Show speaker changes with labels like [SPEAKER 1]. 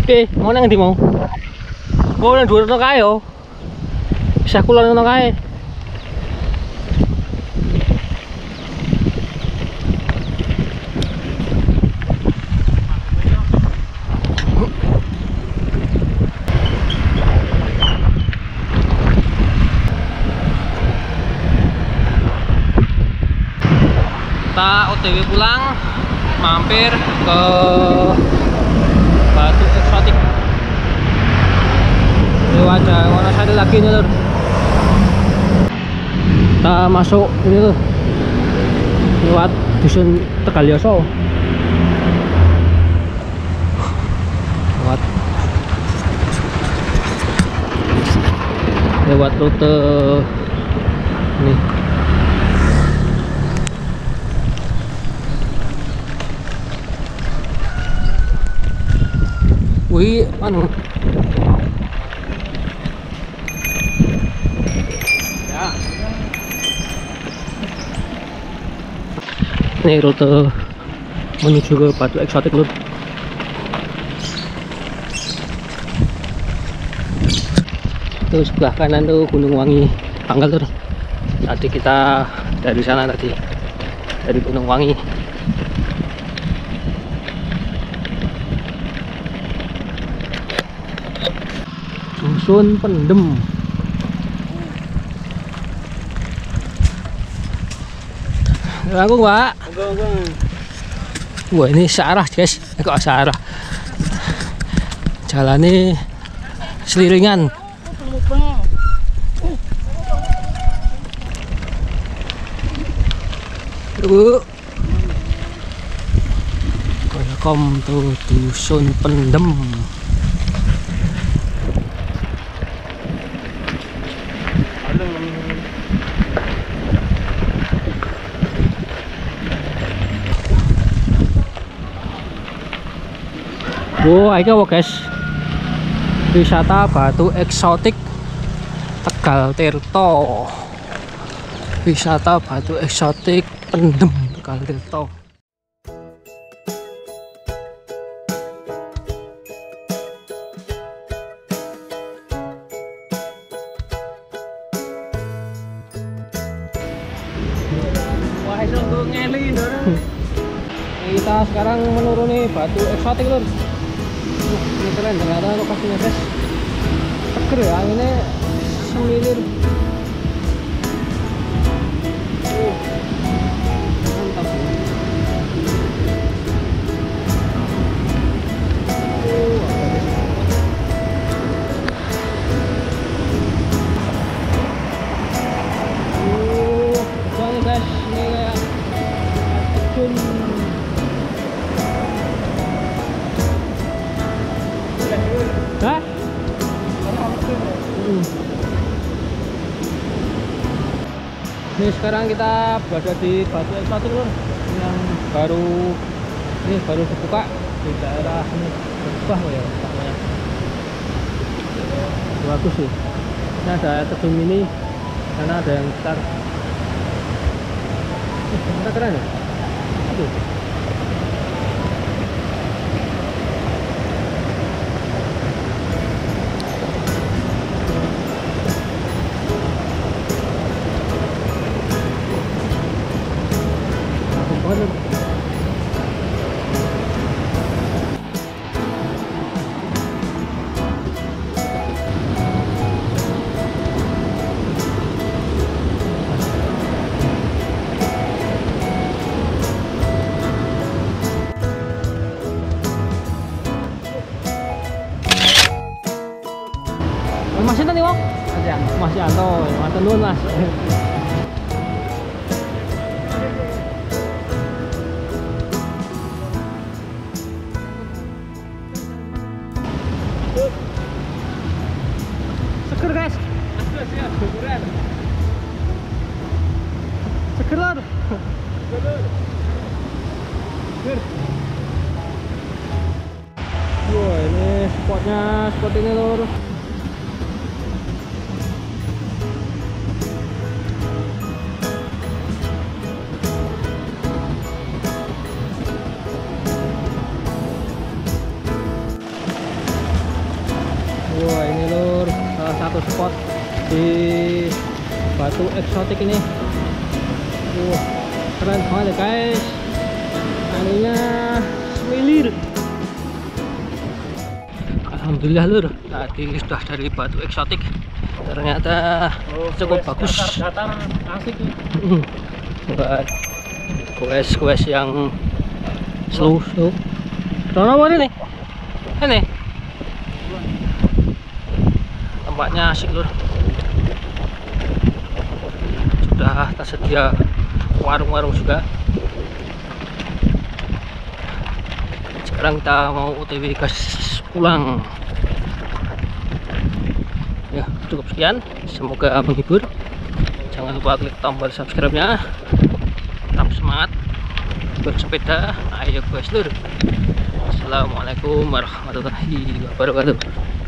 [SPEAKER 1] Mau nang ndi mau? Mau nang dhuwur kae yo. Bisa kulon ngono kae. Kita OTW pulang, mampir ke Batu Eksotik. Lewat jalan satu lagi nih lur. Kita masuk ini lur, lewat dusun Tegalyoso. Lewat rute ini. Wih, anu. Ya. Ini rute menuju ke Batu Eksotik lur. Tuh sebelah kanan tuh Gunung Wangi Panggal lur. Tadi kita dari sana tadi, dari Gunung Wangi. Dusun Pendem. Aku Pak. Wah ini searah guys, kok searah. Jalannya seliringan. Welcome to Dusun Pendem. Wow, ini apa guys? Wisata Batu Eksotik Tegal Tirto. Wisata Batu Eksotik Pendem Tegal Tirto. Wah, itu ngeli lur. Kita sekarang menuruni Batu Eksotik lur. Ini keren ternyata lokasinya guys. Seger ya, anginnya semilir. Mantap. Keren guys, ini kayak terjun. Hah? Ini sekarang kita berada di Batu Eksotik lur, yang baru dibuka di daerah ini. Wah ya, bagus sih. Ini ada terjun mini, karena ada yang besar. Keren ya? Aduh. Masih nanti Wong? Mas Yanto, matur nuwun Mas. Seger guys. Seger lur. Wah ini spotnya spot ini lur. spot di Batu Eksotik ini. Keren banget ya guys, anunya semilir. Alhamdulillah lur, tadi sudah dari Batu Eksotik, ternyata cukup bagus. Asik buat quest yang slow. Rono mana nih? Ini tempatnya asik lur. Sudah tersedia warung-warung juga. Sekarang kita mau OTW gas pulang. Ya, cukup sekian. Semoga menghibur. Jangan lupa klik tombol subscribe-nya. Tetap semangat bersepeda. Ayo guys lur. Assalamualaikum warahmatullahi wabarakatuh.